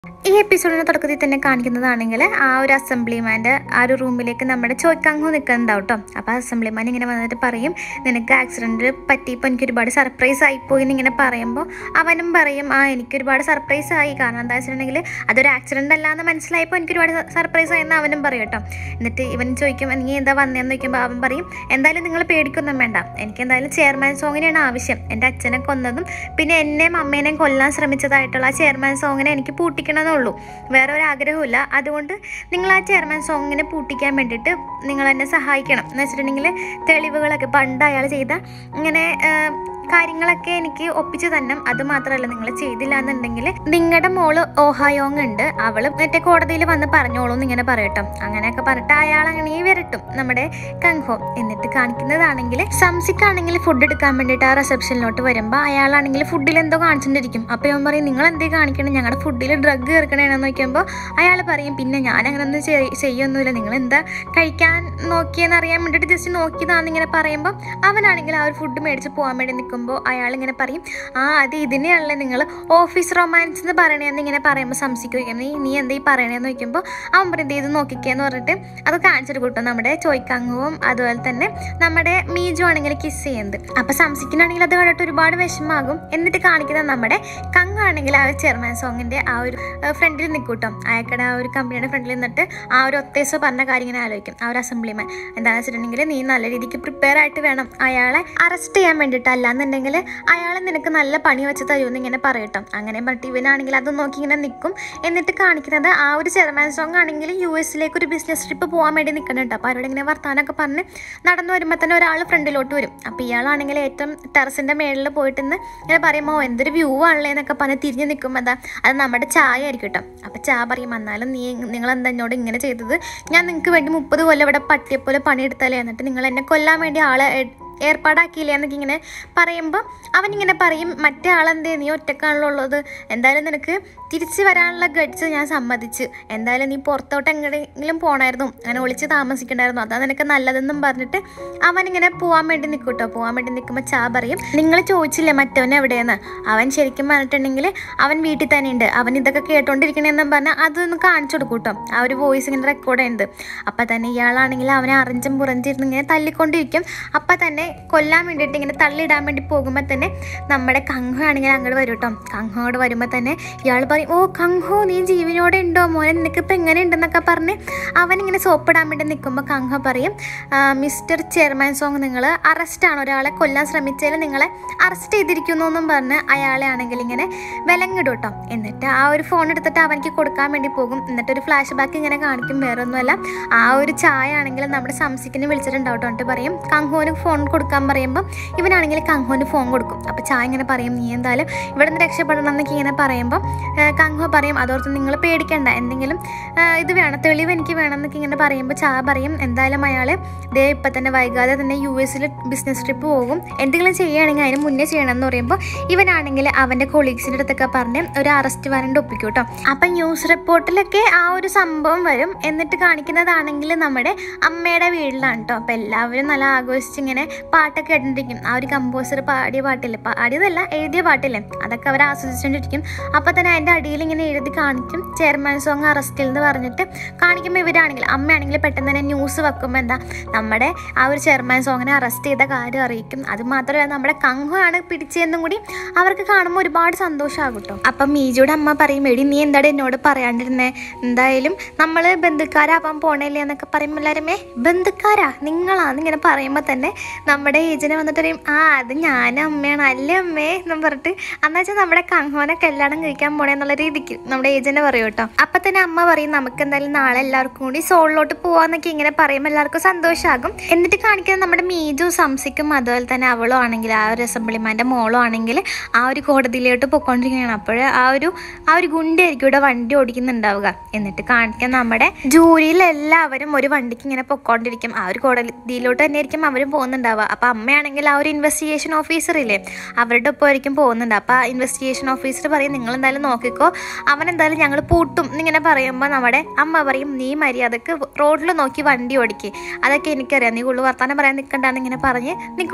ഈ എപ്പിസോഡിന് തുടക്കത്തിൽ തന്നെ കാണിക്കുന്നതാണെങ്കിൽ ആ ഒരു അസംബ്ലിമാൻ്റെ ആ ഒരു റൂമിലേക്ക് നമ്മുടെ ചോയ്ക്കങ്ങു നിൽക്കുന്നുണ്ടാവും കേട്ടോ. അപ്പോൾ അസംബ്ലിമാൻ ഇങ്ങനെ വന്നിട്ട് പറയും, നിനക്ക് ആക്സിഡൻറ്റ് പറ്റിയപ്പോൾ എനിക്ക് ഒരുപാട് സർപ്രൈസ് ആയിപ്പോയി എന്നിങ്ങനെ പറയുമ്പോൾ അവനും പറയും, എനിക്ക് ഒരുപാട് സർപ്രൈസ് ആയി, കാരണം എന്താ വെച്ചിട്ടുണ്ടെങ്കിൽ അതൊരു ആക്സിഡൻ്റ് അല്ല എന്ന് മനസ്സിലായപ്പോൾ എനിക്ക് ഒരുപാട് സർപ്രൈസ് ആയെന്ന് അവനും പറയും കേട്ടോ. എന്നിട്ട് ഇവൻ ചോദിക്കും, നീ എന്താ വന്നതെന്ന് ചോദിക്കുമ്പോൾ അവൻ പറയും, എന്തായാലും നിങ്ങൾ പേടിക്കൊന്നും വേണ്ട, എനിക്ക് എന്തായാലും ചെയർമാൻ സോങ്ങിനെയാണ് ആവശ്യം. എൻ്റെ അച്ഛനെ കൊന്നതും പിന്നെ എന്നെയും അമ്മേനെയും കൊല്ലാൻ ശ്രമിച്ചതായിട്ടുള്ള ആ ചെയർമാൻ സോങ്ങിനെ എനിക്ക് പൂട്ടിക്കണമെന്നുള്ളൂ, വേറെ ഒരു ആഗ്രഹമില്ല. അതുകൊണ്ട് നിങ്ങൾ ആ ചെയർമാൻ സോങ്ങിനെ പൂട്ടിക്കാൻ വേണ്ടിയിട്ട് നിങ്ങൾ എന്നെ സഹായിക്കണം എന്ന് വെച്ചിട്ടുണ്ടെങ്കിൽ തെളിവുകളൊക്കെ പണ്ട് അയാൾ ചെയ്ത ഇങ്ങനെ കാര്യങ്ങളൊക്കെ എനിക്ക് ഒപ്പിച്ചു തന്നെ. അത് മാത്രമല്ല, നിങ്ങൾ ചെയ്തില്ല എന്നുണ്ടെങ്കിൽ നിങ്ങളുടെ മോള് ഓഹായോങ് ഉണ്ട്, അവള് മറ്റേ കോടതിയിൽ വന്ന് പറഞ്ഞോളൂ എന്നിങ്ങനെ പറയട്ടോ. അങ്ങനെയൊക്കെ പറഞ്ഞിട്ട് അയാൾ അങ്ങനെ വരട്ടും നമ്മുടെ കങ്ഹോ. എന്നിട്ട് കാണിക്കുന്നതാണെങ്കിൽ സംസിക്കാണെങ്കിൽ ഫുഡ് എടുക്കാൻ വേണ്ടിയിട്ട് ആ റിസപ്ഷനിലോട്ട് വരുമ്പോൾ അയാളാണെങ്കിൽ ഫുഡിൽ എന്തോ കാണിച്ചിട്ടിരിക്കും. അപ്പോൾ അവൻ പറയും, നിങ്ങൾ എന്തേ കാണിക്കണം, ഞങ്ങളുടെ ഫുഡിൽ ഡ്രഗ് ചേർക്കണേന്ന് നോക്കുമ്പോൾ അയാൾ പറയും, പിന്നെ ഞാൻ അങ്ങനെ ഒന്നും ചെയ്യൊന്നുമില്ല, നിങ്ങൾ എന്താ കഴിക്കാൻ നോക്കിയെന്ന് അറിയാൻ വേണ്ടിയിട്ട് ജസ്റ്റ് നോക്കിയതാണെന്നിങ്ങനെ പറയുമ്പോൾ അവനാണെങ്കിൽ ആ ഒരു ഫുഡ് മേടിച്ച് പോകാൻ വേണ്ടി നിൽക്കും. അയാളിങ്ങനെ പറയും, അത് ഇതിനെയല്ലേ നിങ്ങൾ ഓഫീസ് റൊമാൻസ് എന്ന് പറയണേന്ന് ഇങ്ങനെ പറയുമ്പോൾ സംസിക്കും, നീ എന്താ ഈ പറയണേന്ന് ചോദിക്കുമ്പോൾ അവൻ പറയും, ഇത് നോക്കിക്കേന്ന് പറഞ്ഞിട്ട് അത് കാണിച്ചിട്ട് കൂട്ടും നമ്മുടെ ചോയ്ക്കങ്ങുവും അതുപോലെ തന്നെ നമ്മുടെ മീജു ആണെങ്കിൽ കിസ് ചെയ്യുന്നത്. അപ്പം സംസിക്കിനാണെങ്കിൽ അത് കണ്ടിട്ട് ഒരുപാട് വിഷമാകും. എന്നിട്ട് കാണിക്കുന്നത് നമ്മുടെ കങ്ങ് ആണെങ്കിൽ ആ ഒരു ചെയർമാൻ സോങ്ങിൻ്റെ ആ ഒരു ഫ്രണ്ടിൽ നിൽക്കൂട്ടോ. അയാൾക്കടെ ആ ഒരു കമ്പനിയുടെ ഫ്രണ്ടിൽ നിന്നിട്ട് ആ ഒരു ഒത്തേസോ പറഞ്ഞ കാര്യം ഇങ്ങനെ ആലോചിക്കും. ആ ഒരു അസംബ്ലിമാൻ എന്താണെന്ന് വെച്ചിട്ടുണ്ടെങ്കിൽ, നീ നല്ല രീതിക്ക് പ്രിപ്പയർ ആയിട്ട് വേണം അയാളെ അറസ്റ്റ് ചെയ്യാൻ വേണ്ടിയിട്ട്, അല്ലാന്നുണ്ടെങ്കിൽ അയാളെ നിനക്ക് നല്ല പണി വെച്ച് തരുമെന്ന് ഇങ്ങനെ പറയട്ടോ. അങ്ങനെ പറഞ്ഞിട്ട് ഇവനാണെങ്കിൽ അത് നോക്കി ഇങ്ങനെ നിൽക്കും. എന്നിട്ട് കാണിക്കുന്നത് ആ ഒരു ചെയർമാൻ സോങ് ആണെങ്കിൽ US-ലേക്ക് ഒരു ബിസിനസ് ട്രിപ്പ് പോകാൻ വേണ്ടി നിൽക്കുന്നുണ്ട്. അപ്പോൾ അവരോട് ഇങ്ങനെ വർത്താനൊക്കെ പറഞ്ഞ് നടന്നു വരുമ്പോൾ തന്നെ ഒരാൾ ഫ്രണ്ടിലോട്ട് വരും. അപ്പോൾ ഇയാളാണെങ്കിൽ ഏറ്റവും ടെറസിൻ്റെ മേളിൽ പോയിട്ട് ഇങ്ങനെ പറയുമ്പോൾ, എന്തൊരു വ്യൂ ആണല്ലേ എന്നൊക്കെ പറഞ്ഞ് തിരിഞ്ഞ് നിൽക്കുമ്പോൾ അത് നമ്മുടെ ചായ ആയിരിക്കും കേട്ടോ. അപ്പോൾ ചായ പറയും, എന്നാലും നിങ്ങളെന്താ എന്നോട് ഇങ്ങനെ ചെയ്തത്, ഞാൻ നിങ്ങൾക്ക് വേണ്ടി 30 കൊല്ലം ഇവിടെ പട്ടിയെപ്പോലെ പണിയെടുത്താലേ, എന്നിട്ട് നിങ്ങൾ എന്നെ കൊല്ലാൻ വേണ്ടി ആളെ ഏർപ്പാടാക്കിയില്ലേ എന്നൊക്കെ ഇങ്ങനെ പറയുമ്പോൾ അവനിങ്ങനെ പറയും, മറ്റേ ആളെന്തേ, നീ ഒറ്റക്കാണല്ലോ ഉള്ളത്, എന്തായാലും നിനക്ക് തിരിച്ച് വരാനുള്ള ഗഡ്സ് ഞാൻ സമ്മതിച്ച്, എന്തായാലും നീ പുറത്തോട്ട് എങ്ങനെയെങ്കിലും പോകണമായിരുന്നു, അങ്ങനെ ഒളിച്ച് താമസിക്കണ്ടായിരുന്നു, അതാ നിനക്ക് നല്ലതെന്നും പറഞ്ഞിട്ട് അവനിങ്ങനെ പോകാൻ വേണ്ടി നിൽക്കൂട്ടോ. പോകാൻ വേണ്ടി നിൽക്കുമ്പോൾ ചാ പറയും, നിങ്ങൾ ചോദിച്ചില്ലേ മറ്റവൻ എവിടെയെന്ന്, അവൻ ശരിക്കും പറഞ്ഞിട്ടുണ്ടെങ്കിൽ അവൻ വീട്ടിൽ തന്നെ ഉണ്ട്, അവൻ ഇതൊക്കെ കേട്ടോണ്ടിരിക്കണേന്നും പറഞ്ഞാൽ അതൊന്ന് കാണിച്ചു കൊടുക്കൂട്ടോ. ആ ഒരു വോയിസ് ഇങ്ങനെ റെക്കോർഡ് ചെയ്യുന്നത്. അപ്പം തന്നെ ഇയാളാണെങ്കിൽ അവനെ അറിഞ്ചും പുറഞ്ചിരുന്ന് ഇങ്ങനെ തല്ലിക്കൊണ്ടിരിക്കും. അപ്പം തന്നെ കൊല്ലാൻ വേണ്ടിയിട്ട് ഇങ്ങനെ തള്ളിയിടാൻ വേണ്ടി പോകുമ്പോൾ തന്നെ നമ്മുടെ കങ്ഹോ ആണെങ്കിൽ അങ്ങോട്ട് വരും കേട്ടോ. കങ്ഹോട് വരുമ്പോൾ തന്നെ ഇയാൾ പറയും, ഓ കങ്ഹോ, നീ ജീവനോടെ ഉണ്ടോ മോനെ, നിനക്കിപ്പോൾ എങ്ങനെ ഉണ്ടെന്നൊക്കെ പറഞ്ഞ് അവനിങ്ങനെ സോപ്പിടാൻ വേണ്ടി നിൽക്കുമ്പോൾ കങ്ഹോ പറയും, മിസ്റ്റർ ചെയർമാൻ സോങ്, നിങ്ങൾ അറസ്റ്റാണ്, ഒരാളെ കൊല്ലാൻ ശ്രമിച്ചതിൽ നിങ്ങളെ അറസ്റ്റ് ചെയ്തിരിക്കുന്നു എന്നും പറഞ്ഞ് അയാളെ ആണെങ്കിൽ ഇങ്ങനെ വിലങ്ങിടും കേട്ടോ. എന്നിട്ട് ആ ഒരു ഫോൺ എടുത്തിട്ട് അവനിക്ക് കൊടുക്കാൻ വേണ്ടി പോകും. എന്നിട്ടൊരു ഫ്ലാഷ് ബാക്ക് ഇങ്ങനെ കാണിക്കും. വേറെ ഒന്നുമല്ല, ആ ഒരു ചായ ആണെങ്കിൽ നമ്മുടെ സംസിക്കിനെ വിളിച്ചിട്ടുണ്ടാവും കേട്ടോ. എന്നിട്ട് പറയും, കങ്ഹോന് ഫോൺ കൊടുക്കാൻ പറയുമ്പോൾ ഇവനാണെങ്കിൽ കങ്ഹോന് ഫോൺ കൊടുക്കും. അപ്പോൾ ചായ ഇങ്ങനെ പറയും, നീ എന്തായാലും ഇവിടെ നിന്ന് രക്ഷപ്പെടണം എന്നൊക്കെ ഇങ്ങനെ പറയുമ്പോൾ കങ്ഹോ പറയും, അതോർത്ത് നിങ്ങൾ പേടിക്കണ്ട, എന്തെങ്കിലും ഇത് വേണം, തെളിവ് എനിക്ക് വേണം എന്നൊക്കെ ഇങ്ങനെ പറയുമ്പോൾ ചായ പറയും, എന്തായാലും അയാൾ ഇപ്പം തന്നെ വൈകാതെ തന്നെ US-ൽ ബിസിനസ് ട്രിപ്പ് പോകും, എന്തെങ്കിലും ചെയ്യുകയാണെങ്കിൽ അതിന് മുന്നേ ചെയ്യണം എന്ന് പറയുമ്പോൾ ഇവനാണെങ്കിൽ അവൻ്റെ കൊളീഗ്സിൻ്റെ അടുത്തൊക്കെ പറഞ്ഞ് ഒരു അറസ്റ്റ് വാറണ്ട് ഒപ്പിക്കും കേട്ടോ. അപ്പം ന്യൂസ് റിപ്പോർട്ടിലൊക്കെ ആ ഒരു സംഭവം വരും. എന്നിട്ട് കാണിക്കുന്നതാണെങ്കിൽ നമ്മുടെ അമ്മയുടെ വീട്ടിലാണ് കേട്ടോ. അപ്പോൾ എല്ലാവരും നല്ല ആഘോഷിച്ച് ഇങ്ങനെ പാട്ടൊക്കെ കേട്ടിരിക്കും. ആ ഒരു കമ്പോസർ പാടിയ പാട്ടില്ലേ, പാടിയതല്ല എഴുതിയ പാട്ടില്ലേ, അതൊക്കെ അവർ ആസ്വദിച്ചുകൊണ്ടിരിക്കും. അപ്പോൾ തന്നെ അതിൻ്റെ അടിയിൽ ഇങ്ങനെ എഴുതി കാണിക്കും, ചെയർമാൻ സോങ് അറസ്റ്റിൽ എന്ന് പറഞ്ഞിട്ട് കാണിക്കുമ്പോൾ ഇവരാണെങ്കിൽ അമ്മയാണെങ്കിൽ പെട്ടെന്ന് തന്നെ ന്യൂസ് വെക്കുമ്പോൾ എന്താ നമ്മുടെ ആ ഒരു ചെയർമാൻ സോങ്ങിനെ അറസ്റ്റ് ചെയ്ത കാര്യം അറിയിക്കും. അത് മാത്രമല്ല, നമ്മുടെ കങ്ഹോ ആണ് പിടിച്ചതെന്നും കൂടി അവർക്ക് കാണുമ്പോൾ ഒരുപാട് സന്തോഷമാകും കേട്ടോ. അപ്പം മീജുയുടെ അമ്മ പറയും, എടി നീ എന്താണ് എന്നോട് പറയാണ്ടിരുന്നേ, എന്തായാലും നമ്മൾ ബന്ധുക്കാരാവാൻ പോണേല്ലേ എന്നൊക്കെ പറയുമ്പോൾ എല്ലാവരുമേ ബന്ധുക്കാരാ നിങ്ങളാന്നിങ്ങനെ പറയുമ്പോൾ തന്നെ നമ്മുടെ ഏജനെ വന്നിട്ട് പറയും, അത് ഞാനും അമ്മയാണ്, അല്ലേ അമ്മേ എന്നും പറഞ്ഞിട്ട്, അന്ന് വെച്ചാൽ നമ്മുടെ കങ്ഹോനെ കല്യാണം കഴിക്കാൻ പോണേ എന്നുള്ള രീതിക്ക് നമ്മുടെ ഏജനെ പറയും കേട്ടോ. അപ്പം തന്നെ അമ്മ പറയും, നമുക്ക് എന്തായാലും നാളെ എല്ലാവർക്കും കൂടി സോളിലോട്ട് പോവാന്നൊക്കെ ഇങ്ങനെ പറയുമ്പോൾ എല്ലാവർക്കും സന്തോഷമാകും. എന്നിട്ട് കാണിക്കുന്നത് നമ്മുടെ മീജു സംസിക്കും അതുപോലെ തന്നെ അവളും ആണെങ്കിൽ ആ ഒരു അസംബ്ലിമാൻ്റെ മോളും ആണെങ്കിൽ ആ ഒരു കോടതിയിലോട്ട് പോയിക്കൊണ്ടിരിക്കുകയാണ്. അപ്പോൾ ആ ഒരു ഗുണ്ടായിരിക്കും ഇവിടെ വണ്ടി ഓടിക്കുന്നുണ്ടാവുക. എന്നിട്ട് കാണിക്കാൻ നമ്മുടെ ജൂരിയിലെല്ലാവരും ഒരു വണ്ടിക്ക് ഇങ്ങനെ പൊയ്ക്കൊണ്ടിരിക്കും. ആ ഒരു കോടതിയിലോട്ട് തന്നെ ആയിരിക്കും അവരും പോകുന്നുണ്ടാവുക. അപ്പം അമ്മയാണെങ്കിൽ ആ ഒരു ഇൻവെസ്റ്റിഗേഷൻ ഓഫീസറില്ലേ അവരുടെ ഒപ്പം ആയിരിക്കും പോകുന്നുണ്ട്. അപ്പോൾ ആ ഇൻവെസ്റ്റിഗേഷൻ ഓഫീസർ പറയും, നിങ്ങൾ എന്തായാലും നോക്കിക്കോ, അവൻ എന്തായാലും ഞങ്ങൾ പൂട്ടും എന്നിങ്ങനെ പറയുമ്പോൾ നമ്മുടെ അമ്മ പറയും, നീ മര്യാദക്ക് റോഡിൽ നോക്കി വണ്ടി ഓടിക്കുക, അതൊക്കെ എനിക്കറിയാം, നീ കൂടുതൽ വർത്താനം പറയാൻ നിൽക്കണ്ടെന്നിങ്ങനെ പറഞ്ഞ് നിൽക്കൂട്ടോ.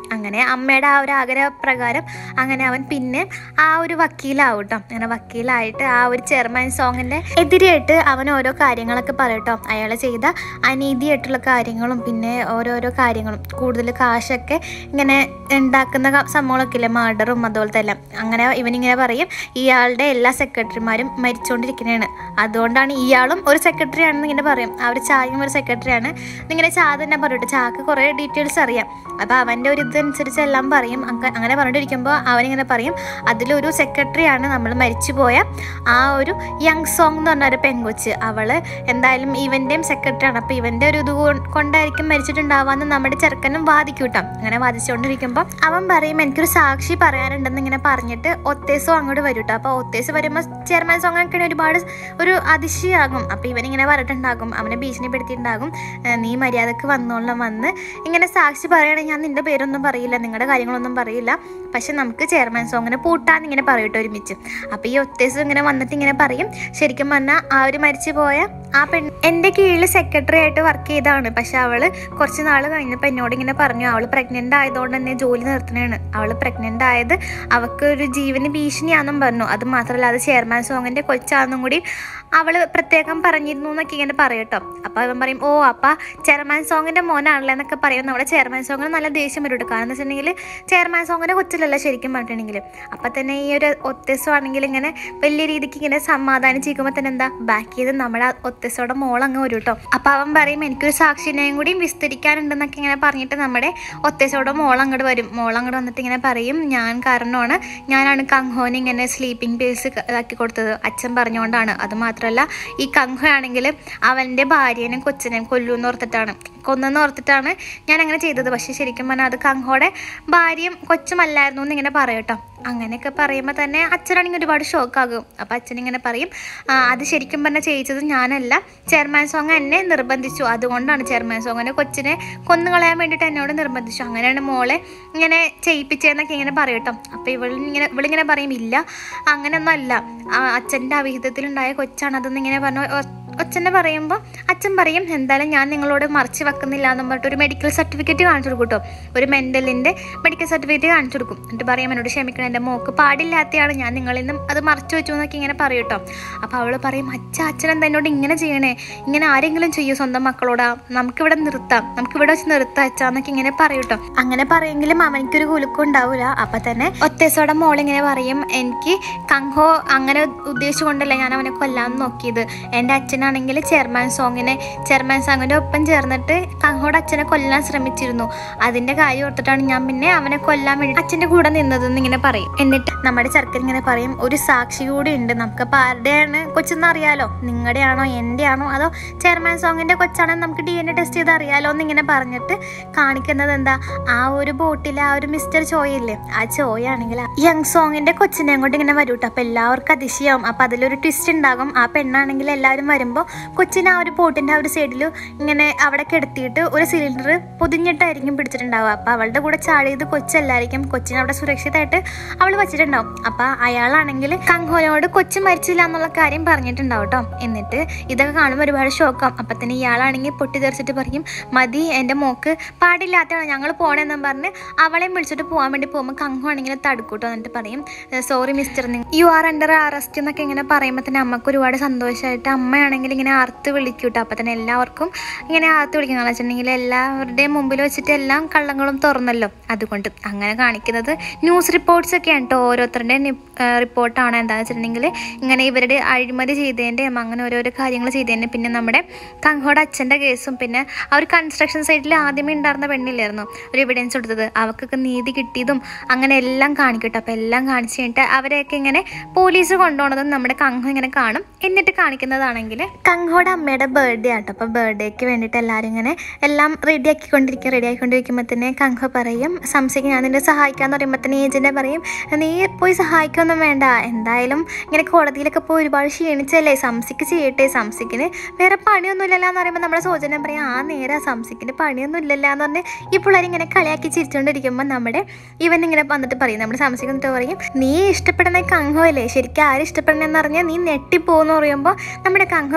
അങ്ങനെ അമ്മയുടെ ആ ഒരു ആഗ്രഹപ്രകാരം അങ്ങനെ അവൻ പിന്നെ ആ ഒരു വക്കീലാവും കേട്ടോ. അങ്ങനെ വക്കീലായിട്ട് ആ ഒരു ചെയർമാൻ സോങ്ങിൻ്റെ എതിരായിട്ട് അവൻ ഓരോ കാര്യങ്ങളൊക്കെ പറയട്ടോ. അയാൾ ചെയ്ത അനീതിയായിട്ടുള്ള കാര്യങ്ങളും പിന്നെ ഓരോരോ കാര്യങ്ങളും കൂടുതൽ കാശൊക്കെ ഇങ്ങനെ ഉണ്ടാക്കുന്ന സംഭവങ്ങളൊക്കെ ഇല്ലേ, മർഡറും അതുപോലത്തെ എല്ലാം. അങ്ങനെ ഇവനിങ്ങനെ പറയും ഇയാളുടെ എല്ലാ സെക്രട്ടറിമാരും മരിച്ചുകൊണ്ടിരിക്കുന്നതാണ്, അതുകൊണ്ടാണ് ഇയാളും ഒരു സെക്രട്ടറി ആണെന്ന് ഇങ്ങനെ പറയും. ആ ഒരു ചായയും ഒരു സെക്രട്ടറിയാണ് ഇങ്ങനെ ചാ തന്നെ പറയട്ടെ. ചാക്ക് കുറേ ഡീറ്റെയിൽസ് അറിയാം. അപ്പോൾ അവൻ്റെ ഒരു ഇതനുസരിച്ച് എല്ലാം പറയും. അങ്ങനെ പറഞ്ഞിട്ടിരിക്കുമ്പോൾ അവനിങ്ങനെ പറയും അതിലൊരു സെക്രട്ടറിയാണ് നമ്മൾ മരിച്ചുപോയ ആ ഒരു യങ് സോങ് എന്ന് പറഞ്ഞ ഒരു പെങ്കൊച്ച്. അവൾ എന്തായാലും ഇവൻ്റെയും സെക്രട്ടറിയാണ്, അപ്പോൾ ഇവൻ്റെ ഒരു ഇത് കൊണ്ടായിരിക്കും മരിച്ചിട്ടുണ്ടാവാന്ന് നമ്മുടെ ചെറുക്കനും വാദിക്കൂട്ടാം. അങ്ങനെ വാദിച്ചുകൊണ്ടിരിക്കുമ്പോൾ അവൻ പറയും എനിക്കൊരു സാക്ഷി പറയാനുണ്ടെന്ന് ഇങ്ങനെ പറഞ്ഞിട്ട് ഒത്തേസോ അങ്ങോട്ട് വരും കേട്ടോ. അപ്പോൾ ഒത്തേസ് വരുമ്പോൾ ചെയർമാൻ സോങ് ഒക്കെ ഒരുപാട് ഒരു അതിശയാകും. അപ്പോൾ ഇവനിങ്ങനെ പറഞ്ഞിട്ടുണ്ടാകും, അവനെ ഭീഷണിപ്പെടുത്തിയിട്ടുണ്ടാകും, നീ മര്യാദക്ക് വന്നോളാം, വന്ന് ഇങ്ങനെ സാക്ഷി പറയുകയാണെങ്കിൽ ഞാൻ നിൻ്റെ പേരൊന്നും പറയില്ല, നിങ്ങളുടെ കാര്യങ്ങളൊന്നും പറയില്ല, പക്ഷെ നമുക്ക് ചെയർമാൻ സോങ്ങിനെ പൂട്ടാന്ന് ഇങ്ങനെ പറയട്ടെ ഒരുമിച്ച്. അപ്പോൾ ഈ ഒത്തേസ് ഇങ്ങനെ വന്നിട്ട് ഇങ്ങനെ പറയും ശരിക്കും പറഞ്ഞാൽ ആ ഒരു മരിച്ചു പോയ ആ എൻ്റെ കീഴിൽ സെക്രട്ടറി ആയിട്ട് വർക്ക് ചെയ്തതാണ്, പക്ഷെ അവൾ കുറച്ച് നാൾ കഴിഞ്ഞപ്പോൾ എന്നോട് ഇങ്ങനെ പറഞ്ഞു അവൾ പ്രഗ്നൻ്റ് ആയതുകൊണ്ട് തന്നെ ജോലി നിർത്തണേണ്. അവൾ പ്രഗ്നൻ്റ് ആയത് അവൾക്ക് ഒരു ജീവന് ഭീഷണിയാണെന്നും പറഞ്ഞു. അത് മാത്രമല്ല അത് ചെയർമാൻ സോങ്ങിൻ്റെ കൊച്ചാണെന്നും കൂടി അവൾ പ്രത്യേകം പറഞ്ഞിരുന്നു എന്നൊക്കെ ഇങ്ങനെ പറയട്ടോ. അപ്പോൾ അവൻ പറയും ഓ അപ്പം ചെയർമാൻ സോങ്ങിൻ്റെ മോനാണല്ലോ എന്നൊക്കെ പറയും. നമ്മുടെ ചെയർമാൻ സോങ്ങിന് നല്ല ദേഷ്യം വരും. കാരണം എന്ന് വെച്ചിട്ടുണ്ടെങ്കിൽ ചെയർമാൻ സോങ്ങിൻ്റെ കൊച്ചിലല്ല ശരിക്കും പറഞ്ഞിട്ടുണ്ടെങ്കിൽ. അപ്പം തന്നെ ഈ ഒരു ഒത്തേസമാണെങ്കിൽ ഇങ്ങനെ വലിയ രീതിക്ക് ഇങ്ങനെ സമാധാനിച്ചിരിക്കുമ്പോൾ തന്നെ എന്താ ബാക്ക് ചെയ്ത് നമ്മുടെ ഒത്തേസോടെ മോളങ്ങ് വരും കേട്ടോ. അപ്പം അവൻ പറയും എനിക്കൊരു സാക്ഷിനെയും കൂടി വിസ്തരിക്കാനുണ്ടെന്നൊക്കെ ഇങ്ങനെ പറഞ്ഞിട്ട് നമ്മുടെ ഒത്തേസോടെ മോളങ്ങോട്ട് വരും. മോളങ്ങോട്ട് വന്നിട്ട് ഇങ്ങനെ പറയും ഞാൻ കാരണമാണ്, ഞാനാണ് കങ്ഹോന് ഇങ്ങനെ സ്ലീപ്പിംഗ് പിൽസ് ഇതാക്കി കൊടുത്തത്, അച്ഛൻ പറഞ്ഞുകൊണ്ടാണ്. അത് മാത്രമല്ല ഈ കങ്ഹോ ആണെങ്കിൽ അവൻ്റെ ഭാര്യനെയും കൊച്ചിനെയും കൊല്ലൂന്ന് ഓർത്തിട്ടാണ് ഞാൻ അങ്ങനെ ചെയ്തത്. പക്ഷേ ശരിക്കും പറഞ്ഞാൽ അത് കങ്ഹോയുടെ ഭാര്യയും കൊച്ചുമല്ലായിരുന്നു എന്നിങ്ങനെ പറയട്ടോ. അങ്ങനെയൊക്കെ പറയുമ്പോൾ തന്നെ അച്ഛനാണെങ്കിൽ ഒരുപാട് ഷോക്കാകും. അപ്പോൾ അച്ഛനിങ്ങനെ പറയും അത് ശരിക്കും പറഞ്ഞാൽ ചെയ്യിച്ചത് ഞാനല്ല, ചെയർമാൻ സോങ് എന്നെ നിർബന്ധിച്ചു, അതുകൊണ്ടാണ് ചെയർമാൻ സോങ്ങിനെ കൊച്ചിനെ കൊന്നുകളയാൻ വേണ്ടിയിട്ട് എന്നോട് നിർബന്ധിച്ചു, അങ്ങനെയാണ് മോളെ ഇങ്ങനെ ചെയ്യിപ്പിച്ചതെന്നൊക്കെ ഇങ്ങനെ പറയട്ടോ. അപ്പോൾ ഇവളിങ്ങനെ പറയും ഇല്ല അങ്ങനെയൊന്നും അല്ല, അച്ഛൻ്റെ അവിഹിതത്തിലുണ്ടായ കൊച്ചാണ് അതെന്ന് ഇങ്ങനെ പറഞ്ഞു. അച്ഛനെ പറയുമ്പോൾ അച്ഛൻ പറയും എന്തായാലും ഞാൻ നിങ്ങളോട് മറച്ച് വെക്കുന്നില്ല എന്ന് പറഞ്ഞിട്ട് ഒരു മെഡിക്കൽ സർട്ടിഫിക്കറ്റ് കാണിച്ചു കൊടുക്കും കേട്ടോ. ഒരു മെൻ്റലിൻ്റെ മെഡിക്കൽ സർട്ടിഫിക്കറ്റ് കാണിച്ചു കൊടുക്കും. എന്നിട്ട് പറയും എന്നോട് ക്ഷമിക്കണം, എൻ്റെ മോക്ക് പാടില്ലാത്തയാണ്, ഞാൻ നിങ്ങളിൽ നിന്നും അത് മറച്ചു വെച്ചു എന്നൊക്കെ ഇങ്ങനെ പറയും കേട്ടോ. അപ്പോൾ അവൾ പറയും അച്ഛൻ എന്താ എന്നോട് ഇങ്ങനെ ചെയ്യണേ, ഇങ്ങനെ ആരെങ്കിലും ചെയ്യൂ സ്വന്തം മക്കളോടാ, നമുക്കിവിടെ വെച്ച് നിർത്താം അച്ഛാന്നൊക്കെ ഇങ്ങനെ പറയും കേട്ടോ. അങ്ങനെ പറയുമെങ്കിലും അവനിക്കൊരു കുലുക്കം ഉണ്ടാവില്ല. അപ്പം തന്നെ ഒത്തേസോടെ മോളിങ്ങനെ പറയും എനിക്ക് കങ്ഹോ അങ്ങനെ ഉദ്ദേശിച്ചുകൊണ്ടല്ല ഞാൻ അവനെ കൊല്ലാൻ നോക്കിയത്, എൻ്റെ അച്ഛനാണെങ്കിൽ ചെയർമാൻ സോങ്ങിൻ്റെ ഒപ്പം ചേർന്നിട്ട് കങ്ഹോയുടെ അച്ഛനെ കൊല്ലാൻ ശ്രമിച്ചിരുന്നു, അതിൻ്റെ കാര്യം ഓർത്തിട്ടാണ് ഞാൻ പിന്നെ അവനെ കൊല്ലാൻ വേണ്ടി അച്ഛൻ്റെ കൂടെ നിന്നതെന്ന് ഇങ്ങനെ പറയും. എന്നിട്ട് നമ്മുടെ ചെറുക്കൻ ഇങ്ങനെ പറയും ഒരു സാക്ഷി കൂടി ഉണ്ട്, നമുക്കിപ്പോൾ ആരുടെയാണ് കൊച്ചെന്ന് അറിയാലോ, നിങ്ങളുടെ ആണോ എൻ്റെ ആണോ അതോ ചെയർമാൻ സോങ്ങിൻ്റെ കൊച്ചാണെന്ന് നമുക്ക് DNA ടെസ്റ്റ് ചെയ്ത് അറിയാലോ എന്നിങ്ങനെ പറഞ്ഞിട്ട് കാണിക്കുന്നത് എന്താ ആ ഒരു ബോട്ടിലെ ആ ഒരു മിസ്റ്റർ ചോയില്ലേ, ആ ചോയാണെങ്കിൽ യങ് സോങ്ങിൻ്റെ കൊച്ചിനെ കൊണ്ട് ഇങ്ങനെ വരും കേട്ടോ. അപ്പോൾ എല്ലാവർക്കും അതിശയാവും. അപ്പോൾ അതിലൊരു ട്വിസ്റ്റ് ഉണ്ടാകും. ആ പെണ്ണാണെങ്കിൽ എല്ലാവരും വരുമ്പോൾ കൊച്ചിനെ ആ ഒരു ബോട്ടിൻ്റെ ആ ഒരു സൈഡിൽ ഇങ്ങനെ അവിടെ കിടത്തിയിട്ട് ഒരു സിലിണ്ടർ പൊതിഞ്ഞിട്ടായിരിക്കും പിടിച്ചിട്ടുണ്ടാവുക. അപ്പോൾ അവളുടെ കൂടെ ചാടിയത് കൊച്ചല്ലായിരിക്കും, കൊച്ചിനെ അവിടെ സുരക്ഷിതമായിട്ട് അവൾ വെച്ചിട്ടുണ്ടാവും. അപ്പോൾ അയാളാണെങ്കിൽ കങ്ഹോനോട് കൊച്ചു മരിച്ചില്ല എന്നുള്ള കാര്യം പറഞ്ഞിട്ടുണ്ടാവും കേട്ടോ. എന്നിട്ട് ഇതൊക്കെ കാണുമ്പോൾ ഒരുപാട് ഷോക്കാവും. അപ്പം തന്നെ ഇയാളാണെങ്കിൽ പൊട്ടിത്തെറിച്ചിട്ട് പറയും മതി എൻ്റെ മോക്ക് പാടില്ലാത്തതാണ്, ഞങ്ങൾ പോകണമെന്നും പറഞ്ഞ് അവളെയും വിളിച്ചിട്ട് പോകാൻ വേണ്ടി പോകുമ്പോൾ കങ്ഹോ ആണെങ്കിൽ തടുക്കൂട്ടോ. എന്നിട്ട് പറയും sorry mister, you are under arrest എന്നൊക്കെ ഇങ്ങനെ പറയുമ്പോൾ തന്നെ അമ്മക്ക് ഒരുപാട് സന്തോഷമായിട്ട് അമ്മയാണെങ്കിൽ ഇങ്ങനെ ആർത്ത് വിളിക്കൂട്ടോ. അപ്പം തന്നെ എല്ലാവർക്കും ഇങ്ങനെ ആർത്ത് വിളിക്കുന്നത് വെച്ചിട്ടുണ്ടെങ്കിൽ എല്ലാവരുടെയും മുമ്പിൽ വെച്ചിട്ട് എല്ലാം കള്ളങ്ങളും തുറന്നല്ലോ, അതുകൊണ്ട് അങ്ങനെ കാണിക്കുന്നത് ന്യൂസ് റിപ്പോർട്ട്സ് ഒക്കെയാണ് കേട്ടോ. ഓരോരുത്തരുടെയും റിപ്പോർട്ടാണ്. എന്താണെന്ന് വെച്ചിട്ടുണ്ടെങ്കിൽ ഇങ്ങനെ ഇവരുടെ അഴിമതി ചെയ്തതിൻ്റെയും അങ്ങനെ ഓരോരോ കാര്യങ്ങൾ ചെയ്തതിൻ്റെ പിന്നെ നമ്മുടെ കങ്ഹോയുടെ അച്ഛൻ്റെ കേസും പിന്നെ ആ ഒരു കൺസ്ട്രക്ഷൻ സൈറ്റിൽ ആദ്യമേ ഉണ്ടായിരുന്ന പെണ്ണില്ലായിരുന്നു ഒരു എവിഡൻസ് കൊടുത്തത്, അവർക്കൊക്കെ നീതി കിട്ടിയതും അങ്ങനെ എല്ലാം കാണിക്കട്ടോ. അപ്പോൾ എല്ലാം കാണിച്ചു കഴിഞ്ഞിട്ട് അവരെയൊക്കെ ഇങ്ങനെ പോലീസ് കൊണ്ടുപോകുന്നതും നമ്മുടെ കങ്ഹോ ഇങ്ങനെ കാണും. എന്നിട്ട് കാണിക്കുന്നതാണെങ്കിൽ കങ്ഹോയുടെ അമ്മയുടെ ബർത്ത്ഡേ ആട്ടോ. അപ്പോൾ ബർത്ത്ഡേക്ക് വേണ്ടിയിട്ട് എല്ലാവരും ഇങ്ങനെ എല്ലാം റെഡിയാക്കിക്കൊണ്ടിരിക്കുമ്പോൾ തന്നെ കങ്ഹോ പറയും സംശയ്ക്ക് ഞാൻ നിന്നെ സഹായിക്കാമെന്ന് പറയുമ്പോൾ തന്നെ ഏജൻറ്റ് പറയും നീ പോയി സഹായിക്കൊന്നും വേണ്ട, എന്തായാലും ഇങ്ങനെ കോടതിയിലൊക്കെ പോയി ഒരുപാട് ക്ഷീണിച്ചല്ലേ, സംശയ്ക്ക് ചെയ്യട്ടെ, സംശയ്ക്കിന് വേറെ പണിയൊന്നുമില്ലല്ലോ എന്ന് പറയുമ്പോൾ നമ്മുടെ സോജനം പറയും ആ നേരെ സംശയ്ക്കിന് പണിയൊന്നും ഇല്ലല്ലോ എന്ന് പറഞ്ഞ് ഈ പിള്ളേർ ഇങ്ങനെ കളിയാക്കി ചിരിച്ചുകൊണ്ടിരിക്കുമ്പോൾ നമ്മുടെ ഇവൻ ഇങ്ങനെ വന്നിട്ട് പറയും നമ്മുടെ സംശയ്ക്ക് എന്നിട്ട് പറയും നീ ഇഷ്ടപ്പെടുന്ന കങ്ഹോ അല്ലേ, ശരിക്കും ആരും ഇഷ്ടപ്പെടണമെന്ന് പറഞ്ഞാൽ നീ ഞെട്ടിപ്പോകുമെന്ന് പറയുമ്പോൾ നമ്മുടെ കങ്ഹോ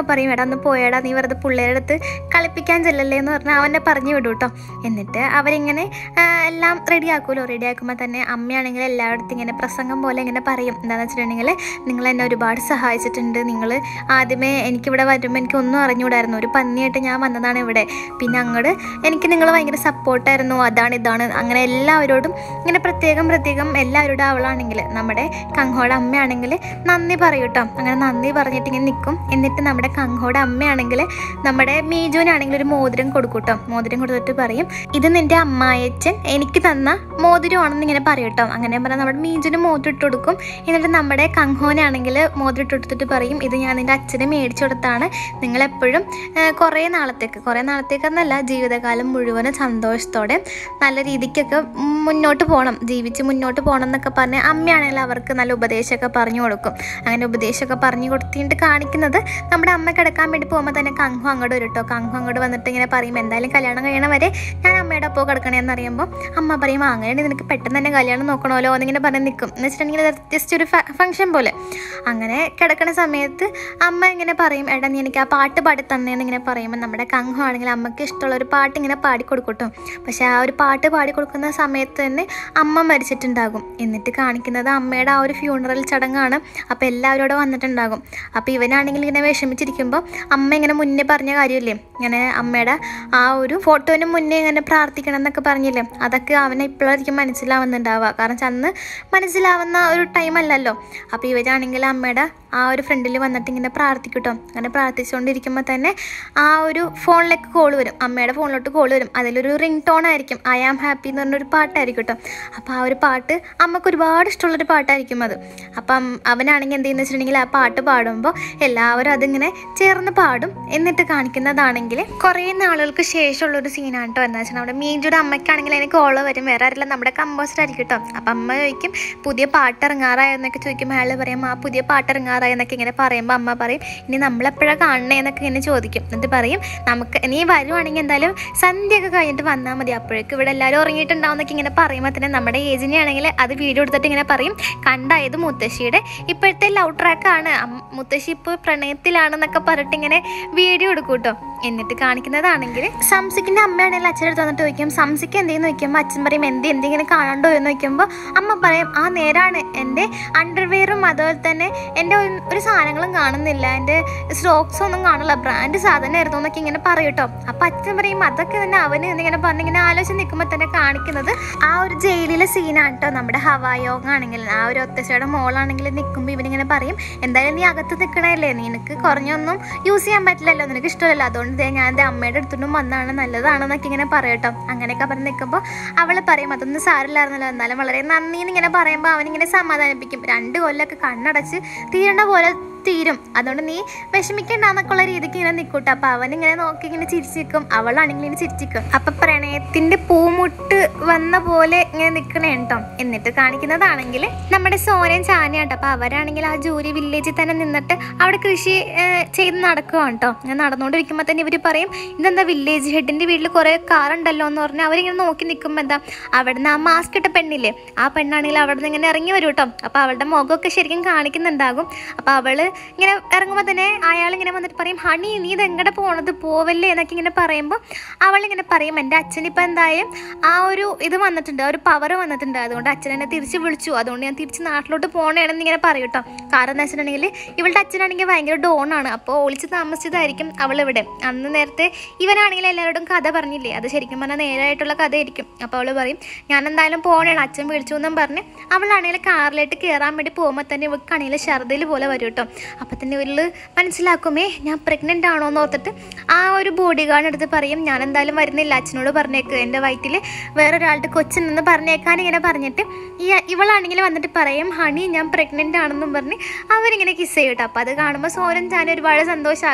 പറയും എടാ ഒന്ന് പോയേടാ, നീ വെറുതെ പിള്ളേരുടെ അടുത്ത് കളിപ്പിക്കാൻ ചെല്ലല്ലേ എന്ന് പറഞ്ഞാൽ അവനെ പറഞ്ഞു വിടും കേട്ടോ. എന്നിട്ട് അവരിങ്ങനെ എല്ലാം റെഡിയാക്കുമല്ലോ. റെഡിയാക്കുമ്പോൾ തന്നെ അമ്മയാണെങ്കിൽ എല്ലായിടത്തും ഇങ്ങനെ പ്രസംഗം പോലെ ഇങ്ങനെ പറയും. എന്താണെന്ന് വെച്ചിട്ടുണ്ടെങ്കിൽ നിങ്ങൾ എന്നെ ഒരുപാട് സഹായിച്ചിട്ടുണ്ട്. നിങ്ങൾ ആദ്യമേ എനിക്കിവിടെ വരുമ്പോൾ എനിക്കൊന്നും അറിഞ്ഞുകൂടായിരുന്നു. ഒരു പന്നിയായിട്ട് ഞാൻ വന്നതാണ് ഇവിടെ. പിന്നെ അങ്ങോട്ട് എനിക്ക് നിങ്ങൾ ഭയങ്കര സപ്പോർട്ടായിരുന്നു. അതാണ് ഇതാണ് അങ്ങനെ എല്ലാവരോടും ഇങ്ങനെ പ്രത്യേകം എല്ലാവരോടും അവളാണെങ്കിൽ നമ്മുടെ കങ്ഹോടെ അമ്മയാണെങ്കിൽ നന്ദി പറയും കേട്ടോ. അങ്ങനെ നന്ദി പറഞ്ഞിട്ട് ഇങ്ങനെ നിൽക്കും. എന്നിട്ട് നമ്മുടെ കങ്ഹോടെ അമ്മയാണെങ്കിൽ നമ്മുടെ മീജുവിനാണെങ്കിൽ ഒരു മോതിരം കൊടുക്കും കേട്ടോ. മോതിരം കൊടുത്തിട്ട് പറയും ഇത് നിൻ്റെ അമ്മായച്ചൻ എനിക്ക് തന്ന മോതിരമാണെന്ന് ഇങ്ങനെ പറയും കേട്ടോ. അങ്ങനെ പറഞ്ഞാൽ നമ്മുടെ മീജുവിന് മോതിരം ഇട്ട് കൊടുക്കും. എന്നിട്ട് നമ്മുടെ കങ്ഹോനാണെങ്കിൽ മോതിരം ഇട്ട് കൊടുത്തിട്ട് പറയും ഇത് ഞാൻ നിൻ്റെ അച്ഛന് മേടിച്ചു കൊടുത്താണ്. നിങ്ങളെപ്പോഴും കുറേ നാളത്തേക്കെന്നല്ല ജീവിതകാലം മുഴുവനും സന്തോഷത്തോടെ നല്ല രീതിക്കൊക്കെ മുന്നോട്ട് പോകണം, ജീവിച്ച് മുന്നോട്ട് പോകണം എന്നൊക്കെ പറഞ്ഞ് അമ്മയാണെങ്കിൽ അവർക്ക് നല്ല ഉപദേശമൊക്കെ പറഞ്ഞു കൊടുക്കും. അങ്ങനെ ഉപദേശമൊക്കെ പറഞ്ഞു കൊടുത്തിട്ട് കാണിക്കുന്നത് നമ്മുടെ അമ്മ കിടക്കാൻ വേണ്ടി പോകുമ്പോൾ തന്നെ കങ്ഹു അങ്ങോട്ട് വരും കേട്ടോ. കങ്ഹു അങ്ങോട്ട് വന്നിട്ട് ഇങ്ങനെ പറയും എന്തായാലും കല്യാണം കഴിയണ വരെ ഞാൻ അമ്മയുടെ ഒപ്പം കിടക്കണേന്ന് അറിയുമ്പോൾ അമ്മ പറയും അങ്ങനെ നിനക്ക് പെട്ടെന്ന് തന്നെ കല്യാണം നോക്കണമല്ലോ എന്നിങ്ങനെ പറഞ്ഞ് നിൽക്കും. എന്ന് വെച്ചിട്ടുണ്ടെങ്കിൽ ജസ്റ്റ് ഒരു ഫംഗ്ഷൻ പോലെ. അങ്ങനെ കിടക്കുന്ന സമയത്ത് അമ്മ ഇങ്ങനെ പറയും എടാ നീ എനിക്ക് ആ പാട്ട് പാടി തന്നേന്ന് ഇങ്ങനെ പറയുമ്പോൾ നമ്മുടെ കങ്ഹു ആണെങ്കിൽ അമ്മയ്ക്ക് ഇഷ്ടമുള്ള ഒരു പാട്ട് ഇങ്ങനെ പാടിക്കൊടുക്കും. പക്ഷേ ആ ഒരു പാട്ട് പാടിക്കൊടുക്കുന്ന സമയത്ത് തന്നെ അമ്മ മരിച്ചിട്ടുണ്ടാകും. എന്നിട്ട് കാണിക്കുന്നത് അമ്മയുടെ ആ ഒരു ഫ്യൂണറൽ ചടങ്ങാണ്. അപ്പോൾ എല്ലാവരോടും വന്നിട്ടുണ്ടാകും. അപ്പോൾ ഇവനാണെങ്കിൽ ഇങ്ങനെ വിഷമിച്ചിരിക്കുമ്പോൾ അമ്മ ഇങ്ങനെ മുന്നേ പറഞ്ഞ കാര്യമില്ലേ, ഇങ്ങനെ അമ്മയുടെ ആ ഒരു ഫോട്ടോന് മുന്നേ ഇങ്ങനെ പ്രാർത്ഥിക്കണം എന്നൊക്കെ പറഞ്ഞില്ലേ, അതൊക്കെ അവനെ ഇപ്പോഴായിരിക്കും മനസ്സിലാവുന്നുണ്ടാവുക. കാരണം അന്ന് മനസ്സിലാവുന്ന ഒരു ടൈം അല്ലല്ലോ. അപ്പോൾ ഇവരാണെങ്കിൽ അമ്മയുടെ ആ ഒരു ഫ്രണ്ടിൽ വന്നിട്ട് ഇങ്ങനെ പ്രാർത്ഥിക്കട്ടോ. അങ്ങനെ പ്രാർത്ഥിച്ചുകൊണ്ടിരിക്കുമ്പോൾ തന്നെ ആ ഒരു ഫോണിലേക്ക് കോൾ വരും, അമ്മയുടെ ഫോണിലോട്ട് കോൾ വരും. അതിലൊരു റിംഗ് ടോൺ ആയിരിക്കും, ഐ ആം ഹാപ്പി എന്ന് പറഞ്ഞൊരു പാട്ടായിരിക്കും കേട്ടോ. അപ്പോൾ ആ ഒരു പാട്ട് അമ്മക്ക് ഒരുപാട് ഇഷ്ടമുള്ളൊരു പാട്ടായിരിക്കും അത്. അപ്പം അവനാണെങ്കിൽ എന്ത് ചെയ്യുന്ന വെച്ചിട്ടുണ്ടെങ്കിൽ ആ പാട്ട് പാടുമ്പോൾ എല്ലാവരും അതിങ്ങനെ ചേർന്ന് പാടും. എന്നിട്ട് കാണിക്കുന്നതാണെങ്കിൽ കുറേ നാളുകൾക്ക് ശേഷമുള്ളൊരു സീനാണ് കേട്ടോ. എന്താ വെച്ചാൽ നമ്മുടെ മീജുയുടെ അമ്മയ്ക്കാണെങ്കിൽ അതിന് കോള് വരും, വേറെ ആരെല്ലാം നമ്മുടെ കമ്പോസർ ആയിരിക്കും കേട്ടോ. അപ്പം അമ്മ ചോദിക്കും പുതിയ പാട്ട് ഇറങ്ങാറായെന്നൊക്കെ ചോദിക്കുമ്പോൾ അയാൾ പറയും ആ പുതിയ പാട്ട് ഇറങ്ങാറായെന്നൊക്കെ ഇങ്ങനെ പറയുമ്പോൾ അമ്മ പറയും ഇനി നമ്മളെപ്പോഴാണ് കാണണേ എന്നൊക്കെ ഇങ്ങനെ ചോദിക്കും. എന്നിട്ട് പറയും നമുക്ക് നീ വരുവാണെങ്കിൽ എന്തായാലും സന്ധ്യയൊക്കെ കഴിഞ്ഞിട്ട് വന്നാൽ മതി, അപ്പോഴേക്കും ഇവിടെ എല്ലാവരും ഉറങ്ങിയിട്ടുണ്ടാവും എന്നൊക്കെ ഇങ്ങനെ പറയുമ്പോൾ തന്നെ നമ്മുടെ ഏജിനെ ആണെങ്കിൽ അത് വീഡിയോ എടുത്തിട്ട് ഇങ്ങനെ പറയും കണ്ടായത് മുത്തശ്ശിയുടെ ഇപ്പോഴത്തെ ലവ് ട്രാക്കാണ്, മുത്തശ്ശി ഇപ്പോൾ പ്രണയത്തിലാണെന്നൊക്കെ പറഞ്ഞിട്ട് ഇങ്ങനെ വീഡിയോ എടുക്കും കേട്ടോ. എന്നിട്ട് കാണിക്കുന്നതാണെങ്കിൽ സംസിക്കിൻ്റെ അമ്മയാണെങ്കിൽ അച്ഛനടുത്ത് വന്നിട്ട് ചോദിക്കും സംസിക്ക് എന്തെന്ന് ചോദിക്കുമ്പോൾ അച്ഛൻ പറയും എന്തിങ്ങനെ കാണണ്ടോ എന്ന് ചോദിക്കുമ്പോൾ അമ്മ പറയും ആ നേരാണ്, എൻ്റെ അണ്ടർവെയറും അതുപോലെ തന്നെ എൻ്റെ ഒരു സാധനങ്ങളും കാണുന്നില്ല, എൻ്റെ സ്റ്റോക്സ് ഒന്നും കാണില്ല, ബ്രാൻഡ് സാധനമായിരുന്നു എന്നൊക്കെ ഇങ്ങനെ പറയും കേട്ടോ. അപ്പം അച്ഛൻ പറയും അതൊക്കെ തന്നെ അവന് എന്നിങ്ങനെ പറഞ്ഞിങ്ങനെ ആലോചിച്ച് നിൽക്കുമ്പോൾ തന്നെ കാണിക്കുന്നത് ആ ഒരു ജയിലിലെ സീനാണ് കേട്ടോ. നമ്മുടെ ഹവായോങ് ആണെങ്കിൽ ആ ഒരു ഒത്തശ്ശയുടെ മോളാണെങ്കിൽ നിൽക്കുമ്പോൾ ഇവനിങ്ങനെ പറയും എന്തായാലും നീ അകത്ത് നിൽക്കണല്ലേ, നിനക്ക് കുറഞ്ഞൊന്നും യൂസ് ചെയ്യാൻ പറ്റില്ലല്ലോ, നിനക്ക് ഇഷ്ടമല്ലല്ലോ, അതുകൊണ്ട് ഞാൻ എൻ്റെ അമ്മയുടെ അടുത്തുനിന്നും വന്നാണ് നല്ലതാണെന്നൊക്കെ ഇങ്ങനെ പറയട്ടോ. അങ്ങനെയൊക്കെ പറഞ്ഞ് നിൽക്കുമ്പോൾ അവൾ പറയും അതൊന്നും സാരില്ലായിരുന്നല്ലോ, എന്നാലും വളരെ നന്ദി എന്നിങ്ങനെ പറയുമ്പോൾ അവനിങ്ങനെ സമാധാനിപ്പിക്കും. 2 കൊല്ലമൊക്കെ കണ്ണടച്ച് തീരേണ്ട പോലെ തീരും, അതുകൊണ്ട് നീ വിഷമിക്കണ്ടെന്നൊക്കെയുള്ള രീതിക്ക് ഇങ്ങനെ നിൽക്കൂട്ടോ. അപ്പം അവനിങ്ങനെ നോക്കി ഇങ്ങനെ ചിരിച്ചിരിക്കും, അവളാണെങ്കിൽ ഇങ്ങനെ ചിരിച്ചിരിക്കും. അപ്പം പ്രണയത്തിൻ്റെ പൂമുട്ട് വന്ന പോലെ ഇങ്ങനെ നിൽക്കണേ കേട്ടോ. എന്നിട്ട് കാണിക്കുന്നതാണെങ്കിൽ നമ്മുടെ സോനയും ചാനയാട്ടോ. അപ്പം അവരാണെങ്കിൽ ആ ജോലി വില്ലേജിൽ തന്നെ നിന്നിട്ട് അവിടെ കൃഷി ചെയ്ത് നടക്കുകയാണ് കേട്ടോ. ഞാൻ നടന്നുകൊണ്ടിരിക്കുമ്പോൾ തന്നെ ഇവർ പറയും ഇതെന്താ വില്ലേജ് ഹെഡിൻ്റെ വീട്ടിൽ കുറേ കാറുണ്ടല്ലോ എന്ന് പറഞ്ഞാൽ അവരിങ്ങനെ നോക്കി നിൽക്കുമ്പോൾ എന്താ അവിടെ നിന്ന് ആ മാസ്ക് ഇട്ട പെണ്ണില്ലേ, ആ പെണ്ണാണെങ്കിൽ അവിടെ നിന്ന് ഇങ്ങനെ ഇറങ്ങി വരും കേട്ടോ. അപ്പോൾ അവളുടെ മുഖമൊക്കെ ശരിക്കും കാണിക്കുന്നുണ്ടാകും. അപ്പോൾ അവൾ ഇങ്ങനെ ഇറങ്ങുമ്പോൾ തന്നെ അയാളിങ്ങനെ വന്നിട്ട് പറയും ഹണി നീ ഇതെങ്ങടെ പോണത് പോവല്ലേ എന്നൊക്കെ ഇങ്ങനെ പറയുമ്പോൾ അവളിങ്ങനെ പറയും എൻ്റെ അച്ഛനിപ്പോൾ എന്തായാലും ആ ഒരു ഇത് വന്നിട്ടുണ്ട്, ആ ഒരു പവർ വന്നിട്ടുണ്ട്, അതുകൊണ്ട് അച്ഛൻ എന്നെ തിരിച്ച് വിളിച്ചു, അതുകൊണ്ട് ഞാൻ തിരിച്ച് നാട്ടിലോട്ട് പോകണമെന്ന് ഇങ്ങനെ പറയും കേട്ടോ. കാരണം എന്താ വെച്ചിട്ടുണ്ടെങ്കിൽ ഇവളുടെ അച്ഛനാണെങ്കിൽ ഭയങ്കര ഡോണാണ്, അപ്പോൾ ഒളിച്ച് താമസിച്ചതായിരിക്കും അവളിവിടെ. അന്ന് നേരത്തെ ഇവനാണെങ്കിൽ എല്ലാവരോടും കഥ പറഞ്ഞില്ലേ, അത് ശരിക്കും പറഞ്ഞാൽ നേരായിട്ടുള്ള കഥയായിരിക്കും. അപ്പോൾ അവൾ പറയും ഞാൻ എന്തായാലും പോകണേണ് അച്ഛൻ വിളിച്ചു എന്നും പറഞ്ഞ് അവളാണെങ്കിൽ കാറിലേക്ക് കയറാൻ വേണ്ടി പോകുമ്പോൾ തന്നെ ഇവൾക്കാണെങ്കിൽ ഛർദിൽ പോലെ വരും കേട്ടോ. അപ്പം തന്നെ ഇവരിൽ മനസ്സിലാക്കുമേ ഞാൻ പ്രഗ്നൻ്റ് ആണോ എന്ന് ഓർത്തിട്ട് ആ ഒരു ബോഡി ഗാർഡിൻ്റെ അടുത്ത് പറയും ഞാൻ എന്തായാലും വരുന്നില്ല, അച്ഛനോട് പറഞ്ഞേക്ക് എൻ്റെ വയറ്റിൽ വേറൊരാളുടെ കൊച്ചുണ്ടെന്ന് പറഞ്ഞേക്കാൻ ഇങ്ങനെ പറഞ്ഞിട്ട് ഇവളാണെങ്കിൽ വന്നിട്ട് പറയും ഹണി ഞാൻ പ്രഗ്നൻ്റ് ആണെന്നും പറഞ്ഞ് അവരിങ്ങനെ കിസ് ചെയ്യും കേട്ടോ. അപ്പോൾ അത് കാണുമ്പോൾ സോനൻ ചാൻ ഒരുപാട് സന്തോഷമാകും.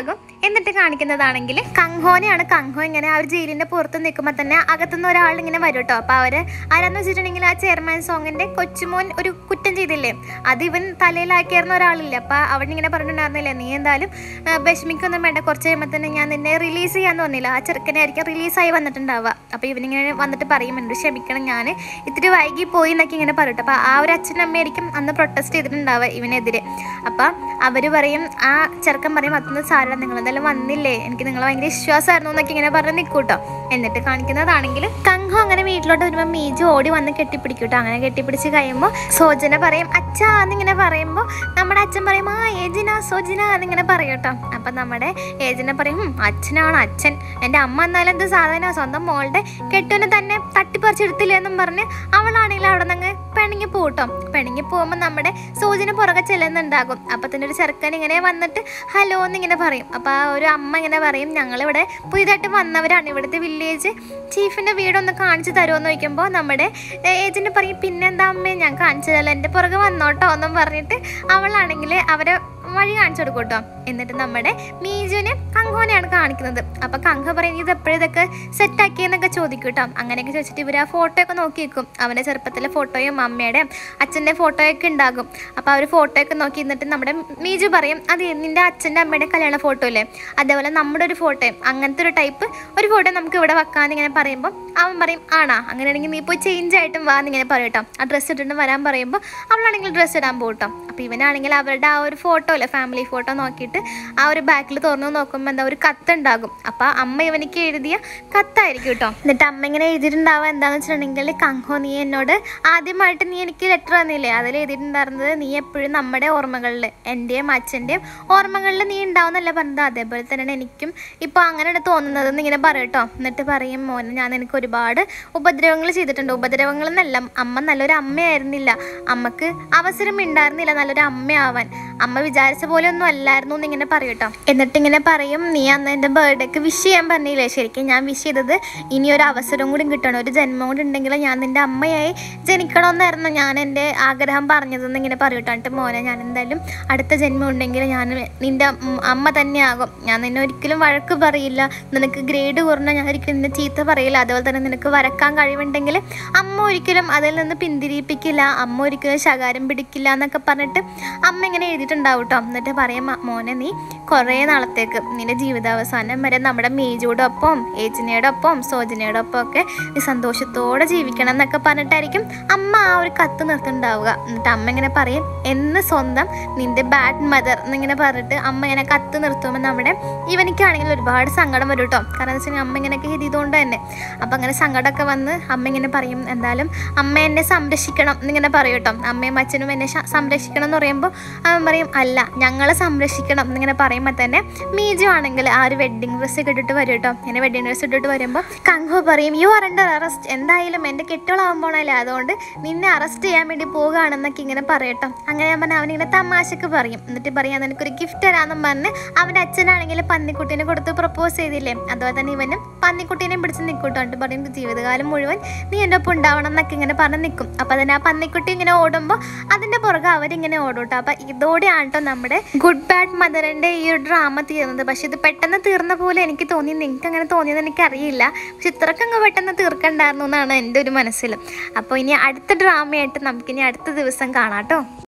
എന്നിട്ട് കാണിക്കുന്നതാണെങ്കിൽ കങ്ഹോനെയാണ്. കങ്ഹോ ഇങ്ങനെ ആ ഒരു ജയിലിൻ്റെ പുറത്ത് നിൽക്കുമ്പോൾ തന്നെ അകത്തുനിന്ന് ഒരാൾ ഇങ്ങനെ വരും കേട്ടോ. അപ്പോൾ അവർ ആരാന്ന് വെച്ചിട്ടുണ്ടെങ്കിൽ ആ ചെയർമാൻ സോങ്ങിൻ്റെ കൊച്ചുമോൻ ഒരു കുറ്റം ചെയ്തില്ലേ, അത് ഇവൻ തലയിലാക്കിയിരുന്ന ഒരാളില്ല. അപ്പോൾ അവിടെ ഇങ്ങനെ പറഞ്ഞിട്ടുണ്ടായിരുന്നില്ലേ, നീ എന്തായാലും വിഷമിക്കൊന്നും വേണ്ട, കുറച്ച് കഴിയുമ്പോൾ തന്നെ ഞാൻ നിന്നെ റിലീസ് ചെയ്യാൻ തോന്നില്ല. ആ ചെറുക്കനായിരിക്കും റിലീസായി വന്നിട്ടുണ്ടാവുക. അപ്പോൾ ഇവനിങ്ങനെ വന്നിട്ട് പറയും, എന്നോട് ക്ഷമിക്കണം, ഞാൻ ഇത്തിരി വൈകി പോയി എന്നൊക്കെ ഇങ്ങനെ പറയട്ടെ. അപ്പോൾ ആ ഒരു അച്ഛനും അമ്മയായിരിക്കും അന്ന് പ്രൊട്ടസ്റ്റ് ചെയ്തിട്ടുണ്ടാവുക ഇവനെതിരെ. അപ്പം അവർ പറയും, ആ ചെറുക്കൻ പറയും, അതൊന്നും സാരമില്ല, നിങ്ങളെന്തായാലും വന്നില്ലേ, എനിക്ക് നിങ്ങളെ ഭയങ്കര വിശ്വാസമായിരുന്നു എന്നൊക്കെ ഇങ്ങനെ പറഞ്ഞ് നിൽക്കൂട്ടോ. എന്നിട്ട് കാണിക്കുന്നതാണെങ്കിൽ കങ്ഹോ അങ്ങനെ വീട്ടിലോട്ട് വരുമ്പോൾ മീജു ഓടി വന്ന് കെട്ടിപ്പിടിക്കൂട്ടോ. അങ്ങനെ കെട്ടിപ്പിടിച്ച് കഴിയുമ്പോൾ സോജന പറയും അച്ഛാ എന്നിങ്ങനെ പറയുമ്പോൾ നമ്മുടെ അച്ഛൻ പറയും, ആ ഏജിന സോജന എന്നിങ്ങനെ പറയും കേട്ടോ. അപ്പം നമ്മുടെ ഏജിന പറയും, അച്ഛനാണ് അച്ഛൻ, എൻ്റെ അമ്മ എന്നാലും എന്ത് സാധന, സ്വന്തം മോളുടെ കെട്ടുവിനെ തന്നെ തട്ടിപ്പറിച്ചെടുത്തില്ല എന്നും പറഞ്ഞ് അവളാണെങ്കിൽ അവിടെ നിന്ന് പിണങ്ങി പോട്ടോ. പിണങ്ങി പോകുമ്പോൾ നമ്മുടെ സോജന പുറകെ ചെല്ലുന്നുണ്ടാകും. അപ്പം തന്നെ ഒരു ചെറുക്കൻ ഇങ്ങനെ വന്നിട്ട് ഹലോ എന്നിങ്ങനെ പറയും. അപ്പോൾ ആ ഒരു അമ്മ ഇങ്ങനെ പറയും, ഞങ്ങളിവിടെ പുതിയതായിട്ട് വന്നവരാണ്, ഇവിടുത്തെ വില്ലേജ് ചീഫിൻ്റെ വീടൊന്ന് കാണിച്ചു തരുമെന്ന് ചോദിക്കുമ്പോൾ നമ്മുടെ ഏജൻറ്റ് പറയും, പിന്നെന്താ അമ്മേ, ഞാൻ കാണിച്ചു തരാം, എൻ്റെ പുറകെ വന്നോട്ടോ എന്നും പറഞ്ഞിട്ട് അവളാണെങ്കിൽ അവരെ വഴി കാണിച്ചു കൊടുക്കും കേട്ടോ. എന്നിട്ട് നമ്മുടെ മീജുവിനെ കങ്ഹോനെയാണ് കാണിക്കുന്നത്. അപ്പം കങ്ഹ പറയും, ഇത് എപ്പോഴതൊക്കെ സെറ്റാക്കിയെന്നൊക്കെ ചോദിക്കും കേട്ടോ. അങ്ങനെയൊക്കെ ചോദിച്ചിട്ട് ഇവർ ആ ഫോട്ടോ ഒക്കെ നോക്കി വെക്കും. അവൻ്റെ ചെറുപ്പത്തിലെ ഫോട്ടോയും അമ്മയുടെയും അച്ഛൻ്റെ ഫോട്ടോയൊക്കെ ഉണ്ടാകും. അപ്പോൾ അവർ ഫോട്ടോയൊക്കെ നോക്കി എന്നിട്ട് നമ്മുടെ മീജു പറയും, അത് നിൻ്റെ അച്ഛൻ്റെ അമ്മയുടെ കല്യാണ ഫോട്ടോ അല്ലേ, അതേപോലെ നമ്മുടെ ഒരു ഫോട്ടോയും അങ്ങനത്തെ ഒരു ടൈപ്പ് ഒരു ഫോട്ടോ നമുക്ക് ഇവിടെ വെക്കാമെന്ന് ഇങ്ങനെ പറയുമ്പോൾ അവൻ പറയും, ആണാ, അങ്ങനെയാണെങ്കിൽ നീ പോയി ചേഞ്ച് ആയിട്ടും വാ എന്നിങ്ങനെ പറയും കേട്ടോ. ആ ഡ്രസ്സ് ഇട്ടിട്ട് വരാൻ പറയുമ്പോൾ അവളാണെങ്കിൽ ഡ്രസ്സ് ഇടാൻ പോകും കേട്ടോ. അപ്പോൾ ഇവനാണെങ്കിൽ അവരുടെ ആ ഒരു ഫോട്ടോ അല്ലേ, ഫാമിലി ഫോട്ടോ നോക്കിയിട്ട് ആ ഒരു ബാക്കിൽ തുറന്നു നോക്കുമ്പോൾ എന്താ ഒരു കത്തുണ്ടാകും. അപ്പോൾ അമ്മ ഇവനിക്ക് എഴുതിയ കത്തായിരിക്കും കേട്ടോ. എന്നിട്ട് അമ്മ ഇങ്ങനെ എഴുതിയിട്ടുണ്ടാവുക എന്താണെന്ന് വെച്ചിട്ടുണ്ടെങ്കിൽ, കങ്ഹോ നീ എന്നോട് ആദ്യമായിട്ട് നീ എനിക്ക് ലെറ്റർ തന്നില്ലേ, അതിൽ എഴുതിയിട്ടുണ്ടായിരുന്നത് നീ എപ്പോഴും നമ്മുടെ ഓർമ്മകളിൽ, എൻ്റെയും അച്ഛൻ്റെയും ഓർമ്മകളിൽ നീ ഉണ്ടാവുന്നല്ല പറഞ്ഞത്, അതേപോലെ തന്നെയാണ് എനിക്കും ഇപ്പോൾ അങ്ങനെയാണ് തോന്നുന്നതെന്ന് ഇങ്ങനെ പറയും കേട്ടോ. എന്നിട്ട് പറയും, മോനെ ഞാൻ എനിക്ക് ഒരുപാട് ഉപദ്രവങ്ങൾ ചെയ്തിട്ടുണ്ട്. ഉപദ്രവങ്ങൾ എന്നല്ല, അമ്മ നല്ലൊരു അമ്മയായിരുന്നില്ല, അമ്മക്ക് അവസരം ഉണ്ടായിരുന്നില്ല നല്ലൊരു അമ്മയാവാൻ, അമ്മ വിചാരിച്ച പോലെ ഒന്നും അല്ലായിരുന്നു എന്നിങ്ങനെ പറയും കേട്ടോ. എന്നിട്ടിങ്ങനെ പറയും, നീ അന്ന് എൻ്റെ ബർത്ത്ഡേക്ക് വിഷ് ചെയ്യാൻ പറഞ്ഞില്ലേ, ശരിക്കും ഞാൻ വിഷ് ചെയ്തത് ഇനി ഒരു അവസരം കൂടി കിട്ടണം, ഒരു ജന്മം കൂടി ഉണ്ടെങ്കിൽ ഞാൻ നിൻ്റെ അമ്മയായി ജനിക്കണമെന്നായിരുന്നു ഞാൻ എൻ്റെ ആഗ്രഹം പറഞ്ഞതെന്ന് ഇങ്ങനെ പറയും കേട്ടോ. എന്നിട്ട് മോനെ ഞാൻ എന്തായാലും അടുത്ത ജന്മം ഉണ്ടെങ്കിൽ ഞാൻ നിൻ്റെ അമ്മ തന്നെയാകും, ഞാൻ നിന്നെ ഒരിക്കലും വഴക്ക് പറയില്ല, നിനക്ക് ഗ്രേഡ് കുറഞ്ഞാൽ ഞാൻ ഒരിക്കലും നിന്നെ ചീത്ത പറയില്ല, അതുപോലെ തന്നെ നിനക്ക് വരക്കാൻ കഴിവുണ്ടെങ്കിൽ അമ്മ ഒരിക്കലും അതിൽ നിന്ന് പിന്തിരിപ്പിക്കില്ല, അമ്മ ഒരിക്കലും ശകാരം പിടിക്കില്ല എന്നൊക്കെ പറഞ്ഞിട്ട് അമ്മ ഇങ്ങനെ എഴുതിയിട്ടുണ്ടാവും കേട്ടോ. എന്നിട്ട് പറയാം, മോനെ നീ കുറേ നാളത്തേക്ക് നിന്റെ ജീവിതാവസാനം വരെ നമ്മുടെ മീജുയുടെ ഒപ്പം ഏജിനയുടെ ഒപ്പം സോജനയുടെ ഒപ്പം ഒക്കെ നീ സന്തോഷത്തോടെ ജീവിക്കണം എന്നൊക്കെ പറഞ്ഞിട്ടായിരിക്കും അമ്മ ആ ഒരു കത്ത് നിർത്തുണ്ടാവുക. എന്നിട്ട് അമ്മ ഇങ്ങനെ പറയും, എന്ന് സ്വന്തം നിന്റെ ബാഡ് മദർ എന്നിങ്ങനെ പറഞ്ഞിട്ട് അമ്മ ഇങ്ങനെ കത്ത് നിർത്തുമ്പോൾ നമ്മുടെ ഇവനിക്കാണെങ്കിൽ ഒരുപാട് സങ്കടം വരും കേട്ടോ. കാരണം എന്ന് വെച്ചാൽ അമ്മ ഇങ്ങനെയൊക്കെ എഴുതിയതുകൊണ്ട് തന്നെ. അപ്പം അങ്ങനെ സങ്കടമൊക്കെ വന്ന് അമ്മ ഇങ്ങനെ പറയും, എന്തായാലും അമ്മ എന്നെ സംരക്ഷിക്കണം എന്നിങ്ങനെ പറയും കേട്ടോ. അമ്മയും അച്ഛനും എന്നെ സംരക്ഷിക്കണം എന്ന് പറയുമ്പോൾ അവൻ പറയും, അല്ല ഞങ്ങളെ സംരക്ഷിക്കണം എന്നിങ്ങനെ പറയുമ്പോൾ തന്നെ മീജു ആണെങ്കിൽ ആ ഒരു വെഡ്ഡിങ് ഡ്രസ്സ് ഒക്കെ ഇട്ടിട്ട് വരും കേട്ടോ. ഇങ്ങനെ വെഡ്ഡിങ് ഡ്രസ്സ് ഇട്ടിട്ട് വരുമ്പോൾ കങ്ഹോ പറയും, യു ആർ അണ്ടർ അറസ്റ്റ്, എന്തായാലും എൻ്റെ കെട്ടുകളാകുമ്പോഴല്ലേ, അതുകൊണ്ട് നിന്നെ അറസ്റ്റ് ചെയ്യാൻ വേണ്ടി പോകുകയാണെന്നൊക്കെ ഇങ്ങനെ പറയട്ടോ. അങ്ങനെ ഞാൻ പറഞ്ഞാൽ അവനിങ്ങനെ തമാശക്ക് പറയും. എന്നിട്ട് പറയാൻ എനിക്കൊരു ഗിഫ്റ്റ് തരാമെന്നും പറഞ്ഞ് അവൻ്റെ അച്ഛനാണെങ്കിൽ പന്നിക്കുട്ടീനെ കൊടുത്ത് പ്രപ്പോസ് ചെയ്തില്ലേ, അതുപോലെ തന്നെ ഇവനും പന്നിക്കുട്ടീനെ പിടിച്ച് നിൽക്കൂട്ടോ. എന്നിട്ട് പറയും, ജീവിതകാലം മുഴുവൻ നീ എൻ്റെ ഒപ്പം ഉണ്ടാവണം എന്നൊക്കെ ഇങ്ങനെ പറഞ്ഞ് നിൽക്കും. അപ്പോൾ അതിന് ആ പന്നിക്കുട്ടി ഇങ്ങനെ ഓടുമ്പോൾ അതിൻ്റെ പുറകെ അവരിങ്ങനെ ഓടൂട്ടോ. അപ്പം ഇതോടെയാണ് കേട്ടോ നമ്മുടെ ഗുഡ് ബാഡ് മദറിൻ്റെ ഈ ഒരു ഡ്രാമ തീർന്നത്. പക്ഷെ ഇത് പെട്ടെന്ന് തീർന്ന പോലെ എനിക്ക് തോന്നി, നിങ്ങൾക്ക് അങ്ങനെ തോന്നിയത് എനിക്കറിയില്ല. പക്ഷെ ഇത്രക്കങ്ങ് പെട്ടെന്ന് തീർക്കണ്ടായിരുന്നു എന്നാണ് എൻ്റെ ഒരു മനസ്സിൽ. അപ്പോൾ ഇനി അടുത്ത ഡ്രാമയായിട്ട് നമുക്കിനി അടുത്ത ദിവസം കാണാം കേട്ടോ.